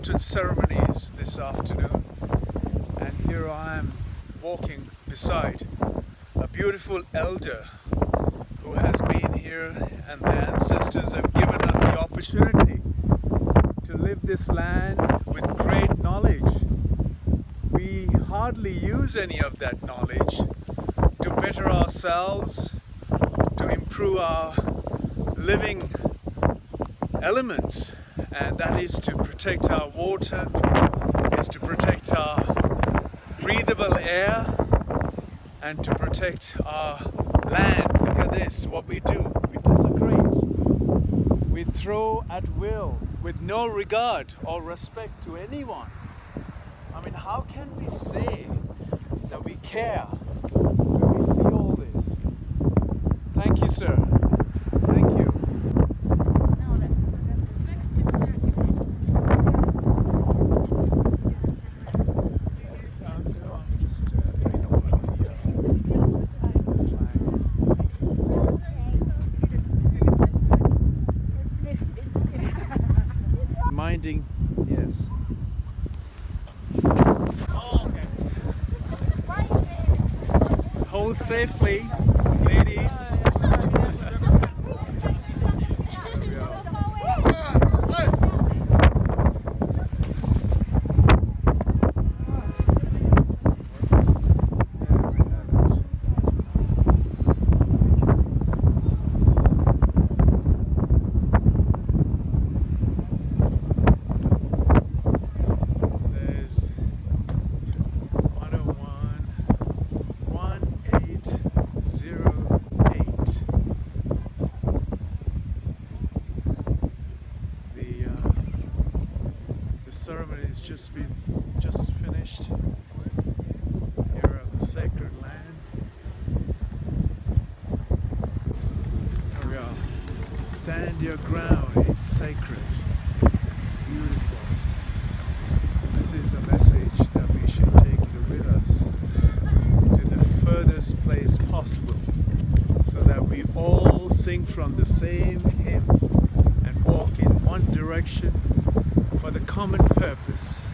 important ceremonies this afternoon, and here I am walking beside a beautiful elder who has been here, and the ancestors have given us the opportunity to live this land with great knowledge. We hardly use any of that knowledge to better ourselves, to improve our living elements, and that is to protect our water, is to protect our breathable air, and to protect our land. Look at this, what we do. We desecrate. We throw at will with no regard or respect to anyone. I mean, how can we say that we care when we see all this? Thank you, sir. Thank you. Minding, yes. Hold safely, ladies. Ceremony has just finished here at the sacred land. Here we are. Stand your ground, it's sacred. Beautiful. This is the message that we should take with us to the furthest place possible, so that we all sing from the same hymn and walk in one direction for the common purpose.